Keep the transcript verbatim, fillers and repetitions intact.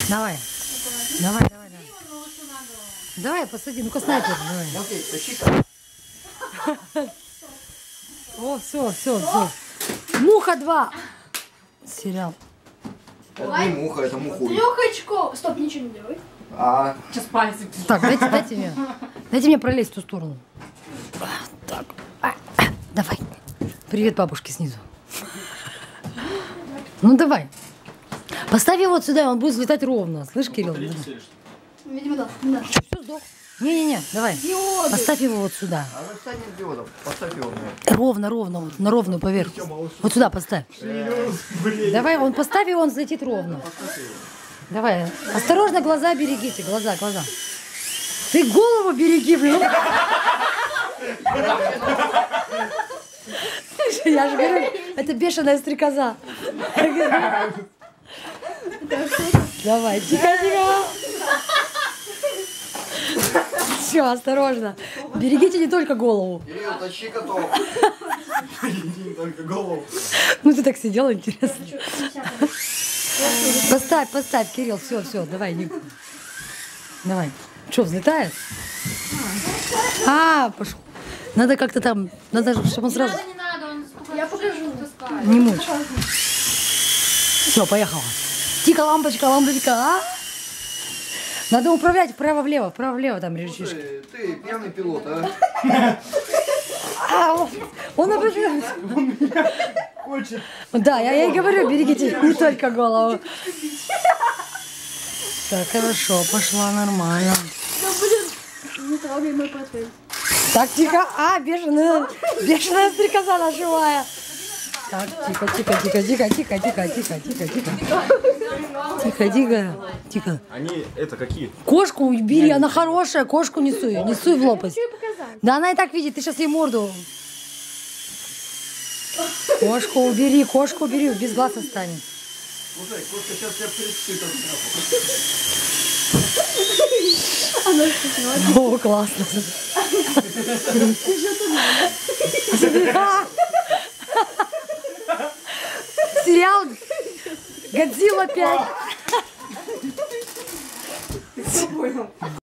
Давай. Давай, давай, давай. Давай, посади. Ну-ка, снайпер, давай. Окей, тащи-ка. О, все, все, все. Муха два. Сериал. Это не муха, это муху. Трех очков. Стоп, ничего не делай. А, Сейчас пальцы. Так, дайте, дайте мне. Дайте мне пролезть в ту сторону. Так. А, давай. Привет бабушке снизу. Ну давай. Поставь его вот сюда, и он будет взлетать ровно. Слышь, Кирилл? Видимо, да. да. Все, сдох. Не-не-не, давай. Диоды. Поставь его вот сюда. а вы встань от диодов. Поставь его. Ровно, ровно, вот, на ровную поверхность. Вот сюда поставь. Давай, он поставь его, он взлетит ровно. Давай. Осторожно, глаза берегите. Глаза, глаза. Ты голову береги, блин. Я же говорю, это бешеная стрекоза. Давай, тихо, тихо. Все, осторожно. Берегите не только голову. Кирилл, тащи котов. Не только голову. Ну ты так сидел, интересно. Поставь, поставь, Кирилл, все, все, давай, не... Давай. Что, взлетает? А, пошел. Надо как-то там, надо, чтобы он сразу... Не надо, он Я покажу. Не мучь. Все, поехала. Тихо, лампочка, лампочка, а? Надо управлять вправо-влево, вправо-влево там речишки. Слушай, ты пьяный пилот, а? А, он, он обожает. Хочет. Да, я, я и говорю, берегите не только голову. Так, хорошо, пошла нормально. Да, блин. Не трогай мой портфель. Так, тихо. А, бешеная, бешеная стрекоза наживая. Так, тихо, тихо, тихо, тихо, тихо, тихо, тихо, тихо, тихо. Тихо, тихо, тихо. Они это какие? Кошку убери, она хорошая, кошку не суй, не суй в лопасть. Да она и так видит, ты сейчас ей морду. Кошку убери, кошку убери, без глаз останет. Слушай, кошка сейчас тебя прицепит от страха. О, классно. Сериал Годзилла пять.